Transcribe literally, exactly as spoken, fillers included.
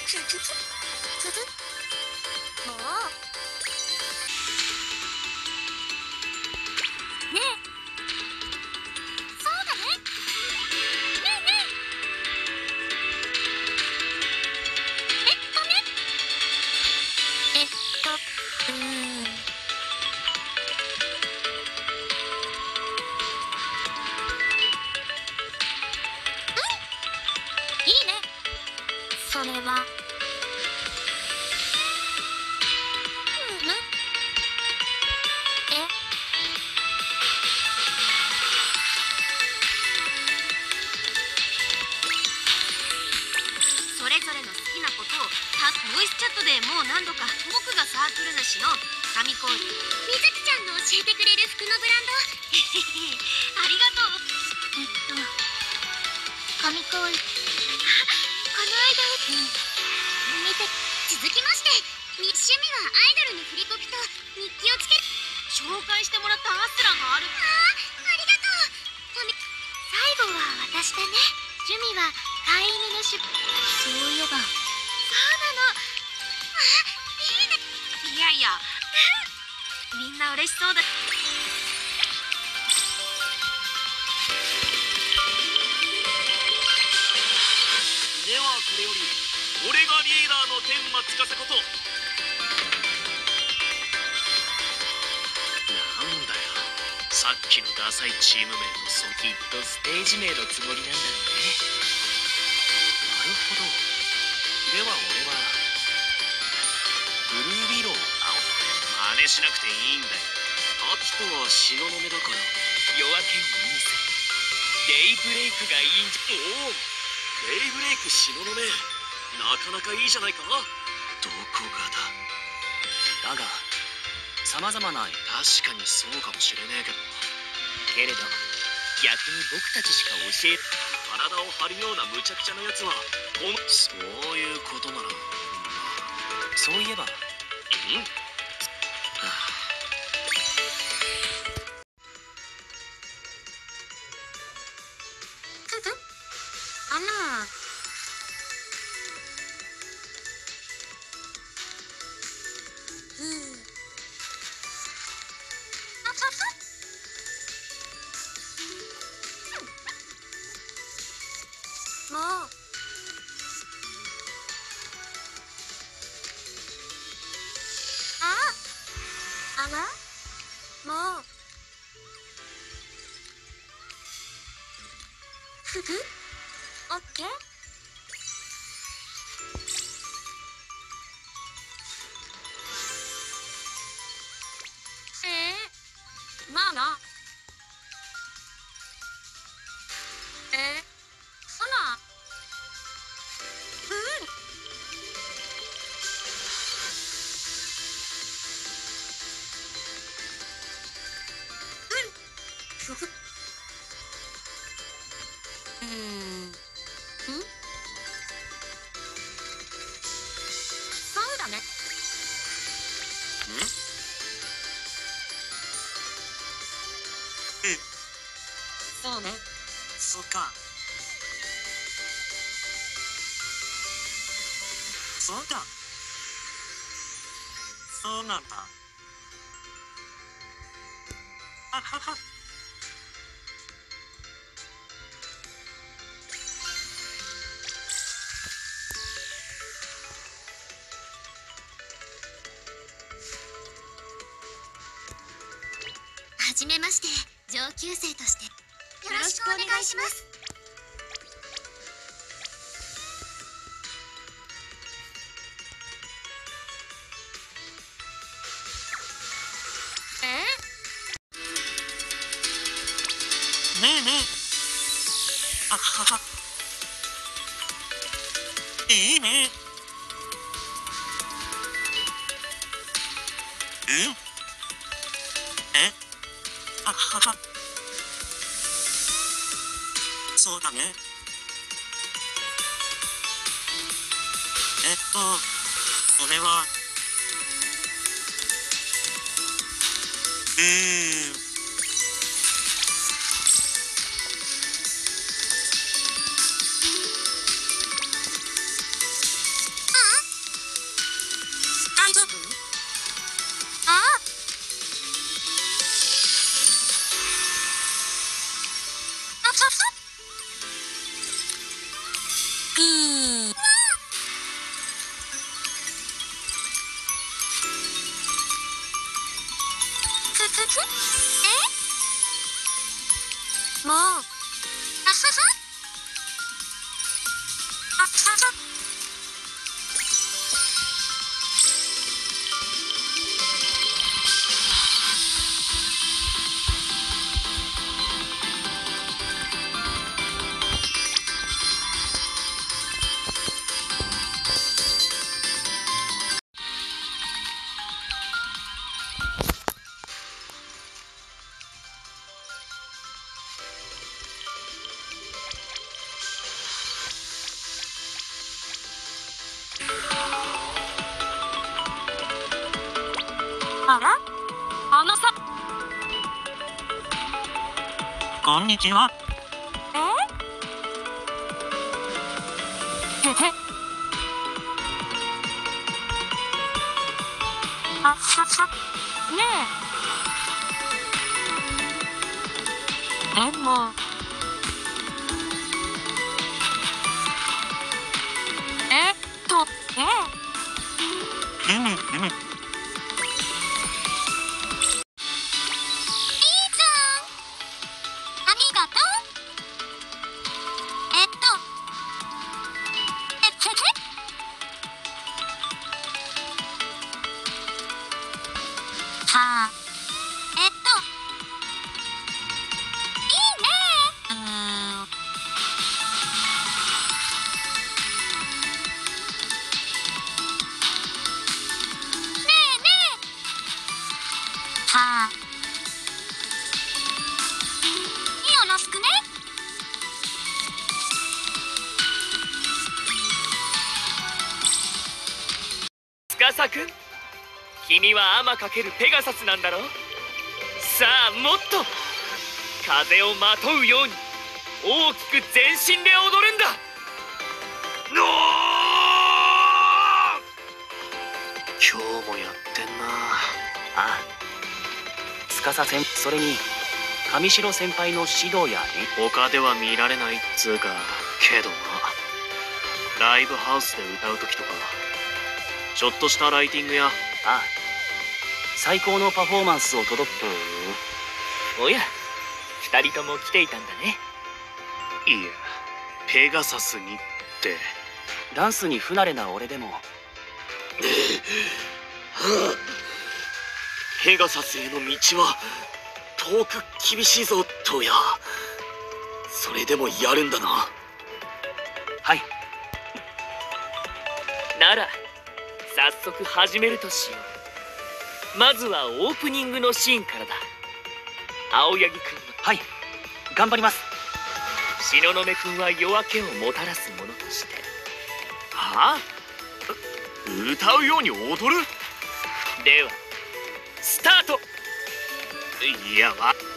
もうねえ、そうだね。ねえねえ、えっとねえっとうーんいいね、それは。うむえそれぞれの好きなことをタボイスチャットでもう何度か僕がサークル主の神子みずきちゃんの教えてくれる服のブランドありがとう。えっと神子この間うん見て続きまして趣味はアイドルの振りコピと日記をつける紹介してもらったアスラがある。ああ、ありがとう。神最後は私だね。趣味は飼い犬のしそういえばそうなの。あ、いいね。いやいやみんな嬉しそうだ。 ではこれより俺がリーダーの天馬司こと。なんだよ、さっきのダサいチーム名とそきっとステージ名のつもりなんだろうね。なるほど。では俺はブルービロー青。真似しなくていいんだよ。秋とは東雲だから夜明けににせデイブレイクがいいんじゃ。おお、デイブレイク東雲、なかなかいいじゃないか。どこがだ。だがさまざまな確かにそうかもしれねえけどけれど逆に僕たちしか教え体を張るような無茶苦茶なやつはこのそういうことならまあそういえばうんあのうんあささもうああらもうふふオッケー。えー、まあな。えー、ほなうんうんふふうーんんそうだね。 んそうね。 そっか。そうか。そうなんだ。あはは。 はじめまして、上級生としてよろしくお願いします。えねえねえ。あはは。いいね。うん。え。あはは。そうだね。えっとそれはうーんああら、あのさ。 こんにちは。 え？へへ。あはは。ねえ。でも。えっと、ええ。 ふむふむ。 はあ、えっと、いいね。 うーん。 ねえねえ。はあ。よろしくね。 司くん、君は天かけるペガサスなんだろう。さあもっと風をまとうように大きく全身で踊るんだ。のー今日もやってんな。ああ、司先それに上白先輩の指導やね、他では見られないっつうか。けどな、ライブハウスで歌う時とかちょっとしたライティングや、ああ、最高のパフォーマンスを届く。おや、二人とも来ていたんだね。いや、ペガサスにって。ダンスに不慣れな俺でもペガサスへの道は遠く厳しいぞ、トウヤ。それでもやるんだな。はい。なら早速始めるとしよう。まずはオープニングのシーンからだ。青柳くんは、はい、頑張ります。東雲くんは夜明けをもたらすものとして。はあ、歌うように踊る。ではスタート。いや、わ